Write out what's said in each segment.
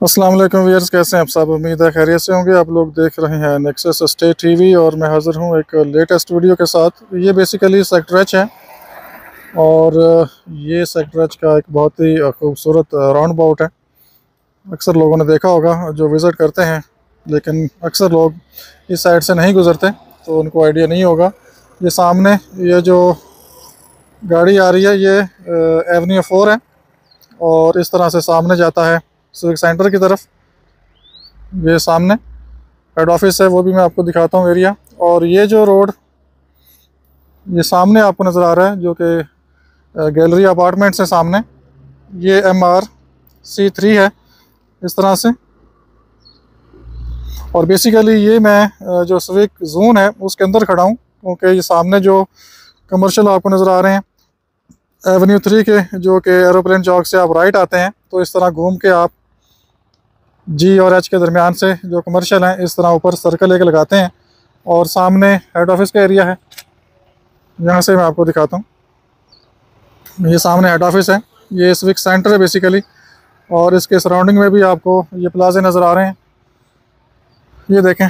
अस्सलाम वालेकुम व्यूअर्स, कैसे हैं आप सब। उम्मीद है खैरियत से होंगे। आप लोग देख रहे हैं नेक्सस स्टेट टीवी और मैं हाज़िर हूं एक लेटेस्ट वीडियो के साथ। ये बेसिकली सेक्टर एच है और ये सेक्टर एच का एक बहुत ही खूबसूरत राउंड अबाउट है। अक्सर लोगों ने देखा होगा जो विज़िट करते हैं, लेकिन अक्सर लोग इस साइड से नहीं गुज़रते तो उनको आइडिया नहीं होगा। ये सामने ये जो गाड़ी आ रही है ये एवेन्यू 4 है और इस तरह से सामने जाता है सिविक सेंटर की तरफ। ये सामने हेड ऑफिस है, वो भी मैं आपको दिखाता हूँ एरिया। और ये जो रोड ये सामने आपको नज़र आ रहा है जो कि गैलरी अपार्टमेंट्स है सामने, ये MRC3 है इस तरह से। और बेसिकली ये मैं जो सिविक जोन है उसके अंदर खड़ा हूँ, क्योंकि ये सामने जो कमर्शियल आपको नज़र आ रहे हैं एवेन्यू 3 के, जो कि एरोप्लेन चौक से आप राइट आते हैं तो इस तरह घूम के आप G और H के दरमियान से जो कमर्शियल हैं इस तरह ऊपर सर्कल एक लगाते हैं और सामने हेड ऑफिस का एरिया है। यहाँ से मैं आपको दिखाता हूँ, ये सामने हेड ऑफिस है, ये सिविक सेंटर है बेसिकली। और इसके सराउंडिंग में भी आपको ये प्लाजे नज़र आ रहे हैं। ये देखें,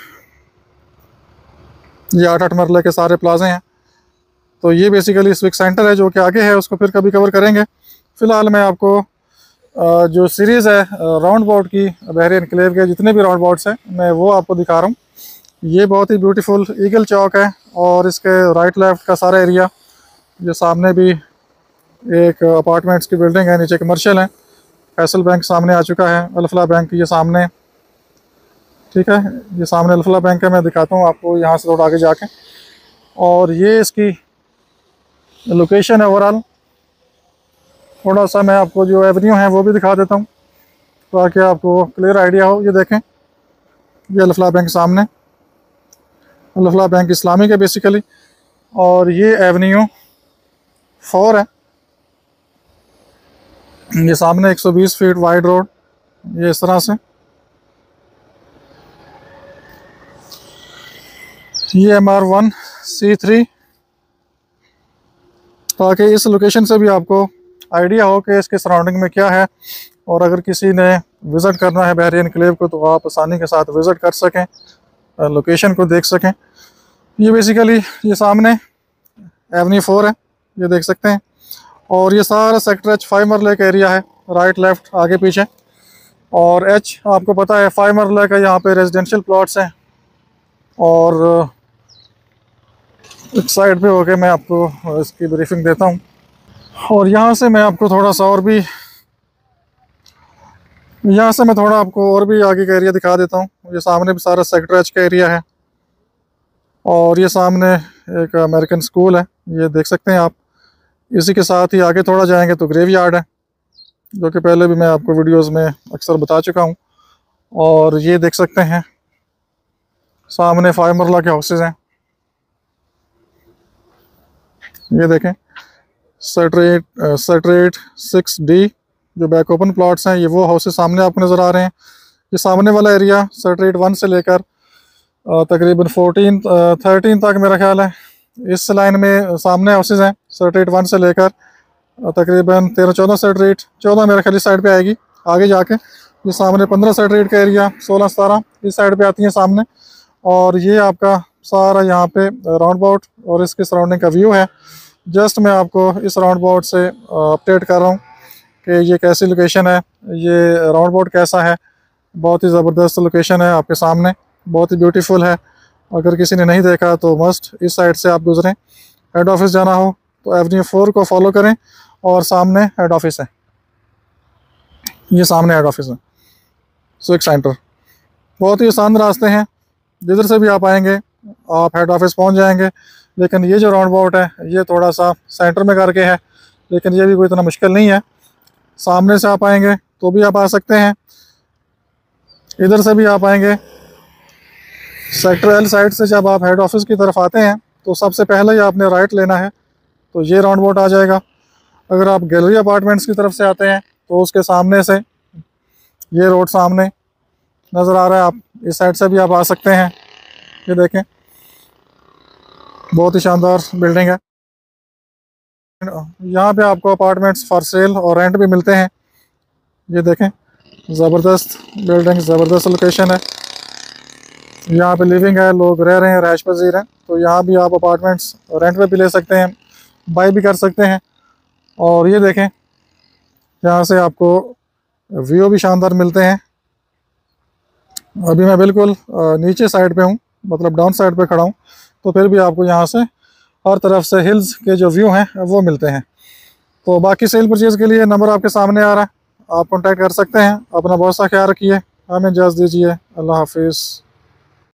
ये 8-8 मरले के सारे प्लाजे हैं। तो ये बेसिकली सिविक सेंटर है, जो कि आगे है उसको फिर कभी कवर करेंगे। फ़िलहाल मैं आपको जो सीरीज़ है राउंड अबाउट की, बहरी एनक्लेव के जितने भी राउंड अबाउट्स हैं मैं वो आपको दिखा रहा हूँ। ये बहुत ही ब्यूटीफुल ईगल चौक है और इसके राइट लेफ्ट का सारा एरिया, ये सामने भी एक अपार्टमेंट्स की बिल्डिंग है, नीचे कमर्शियल है। फैसल बैंक सामने आ चुका है, अल्फला बैंक ये सामने, ठीक है। ये सामने अल्फला बैंक है, मैं दिखाता हूँ आपको यहाँ से थोड़ा आगे जाके। और ये इसकी लोकेशन है ओवरऑल। थोड़ा सा मैं आपको जो एवेन्यू है वो भी दिखा देता हूँ ताकि आपको क्लियर आइडिया हो। ये देखें, ये अल्फला बैंक सामने, अल्फला बैंक इस्लामिक है बेसिकली। और ये एवेन्यू 4 है, ये सामने 120 फीट वाइड रोड, ये इस तरह से। ये MR1C3, ताकि इस लोकेशन से भी आपको आइडिया हो कि इसके सराउंडिंग में क्या है। और अगर किसी ने विज़िट करना है बहरी एनक्लेव को तो आप आसानी के साथ विज़िट कर सकें, लोकेशन को देख सकें। ये बेसिकली ये सामने एवेन्यू 4 है, ये देख सकते हैं। और ये सारा सेक्टर H 5 मरले का एरिया है, राइट लेफ्ट आगे पीछे। और H आपको पता है 5 मरले का, यहाँ पे रेजिडेंशियल प्लॉट्स हैं। और एक साइड पे होके मैं आपको इसकी ब्रीफिंग देता हूँ। और यहाँ से मैं आपको थोड़ा सा और भी, यहाँ से मैं थोड़ा आपको और भी आगे का एरिया दिखा देता हूँ। ये सामने भी सारा सेक्टर H का एरिया है। और ये सामने एक अमेरिकन स्कूल है, ये देख सकते हैं आप। इसी के साथ ही आगे थोड़ा जाएंगे तो ग्रेवयार्ड है, जो कि पहले भी मैं आपको वीडियोस में अक्सर बता चुका हूँ। और ये देख सकते हैं सामने 5 मरला के हाउसेज हैं, ये देखें। सेक्टर 6D जो बैक ओपन प्लॉट्स हैं, ये वो हाउसेज सामने आपको नज़र आ रहे हैं। ये सामने वाला एरिया सेक्टर 1 से लेकर तकरीबन 13 तक मेरा ख्याल है इस लाइन में सामने हाउसेज हैं। सेक्टर 1 से लेकर तकरीबन 13-14 सेक्टर 14 मेरा ख्याल इस साइड पे आएगी आगे जाके। ये सामने 15 सेक्टर का एरिया, 16-17 इस साइड पे आती हैं सामने। और ये आपका सारा यहाँ पे राउंड अबाउट और इसके सराउंडिंग का व्यू है। जस्ट मैं आपको इस राउंड अबाउट से अपडेट कर रहा हूँ कि ये कैसी लोकेशन है, ये राउंड अबाउट कैसा है। बहुत ही ज़बरदस्त लोकेशन है आपके सामने, बहुत ही ब्यूटीफुल है। अगर किसी ने नहीं देखा तो मस्ट इस साइड से आप गुजरें। हेड ऑफिस जाना हो तो एवेन्यू 4 को फॉलो करें और सामने हेड ऑफिस है, ये सामने हेड ऑफिस है सिविक सेंटर। बहुत ही आसान रास्ते हैं, जिधर से भी आप आएंगे आप हेड ऑफिस पहुंच जाएंगे। लेकिन ये जो राउंड अबाउट है ये थोड़ा सा सेंटर में करके है, लेकिन ये भी कोई इतना मुश्किल नहीं है। सामने से आप आएंगे तो भी आप आ सकते हैं, इधर से भी आप आएंगे। सेक्टर L साइड से जब आप हेड ऑफिस की तरफ आते हैं तो सबसे पहले ही आपने राइट लेना है, तो ये राउंड अबाउट आ जाएगा। अगर आप गैलरी अपार्टमेंट्स की तरफ से आते हैं तो उसके सामने से ये रोड सामने नज़र आ रहा है, आप इस साइड से भी आप आ सकते हैं। ये देखें, बहुत ही शानदार बिल्डिंग है। यहाँ पे आपको अपार्टमेंट्स फॉर सेल और रेंट भी मिलते हैं, ये देखें। ज़बरदस्त बिल्डिंग, ज़बरदस्त लोकेशन है। यहाँ पे लिविंग है, लोग रह रहे हैं, रहायश पजीर हैं। तो यहाँ भी आप अपार्टमेंट्स रेंट पे भी ले सकते हैं, बाई भी कर सकते हैं। और ये देखें, यहाँ से आपको व्यू भी शानदार मिलते हैं। अभी मैं बिल्कुल नीचे साइड पे हूँ, मतलब डाउन साइड पे खड़ा हूँ, तो फिर भी आपको यहाँ से हर तरफ से हिल्स के जो व्यू हैं वो मिलते हैं। तो बाकी सेल परचेज़ के लिए नंबर आपके सामने आ रहा है, आप कॉन्टैक्ट कर सकते हैं। अपना बहुत सा ख्याल रखिए, हमें इजाज़त दीजिए। अल्लाह हाफिज़।